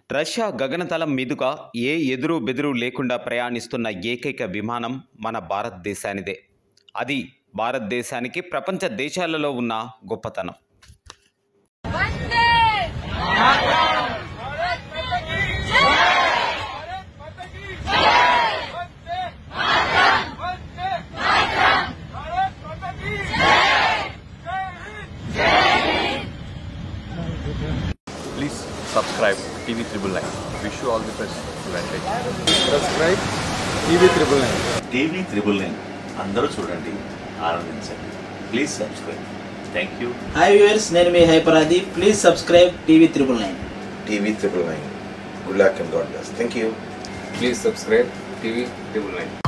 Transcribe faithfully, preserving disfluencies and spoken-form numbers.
Russia గగనతలం మీదుగా ఏ ఎదురు బెదురు లేకుండా ప్రయాణిస్తున్న ఏకైక విమానం మన భారతదేశానిదే. అది భారతదేశానికి ప్రపంచ దేశాలలో ఉన్న గొప్పతనం. Please subscribe T V Triple Nine. Wish you all the best. Subscribe T V Triple Nine. T V Triple Nine. అందరూ చూడండి, ఆనందించండి. Please subscribe. Thank you. Hi viewers, నేను మీ హైపరాది. Please subscribe TV triple nine. TV triple nine. Good luck and god bless. Thank you. Please subscribe T V Triple Nine.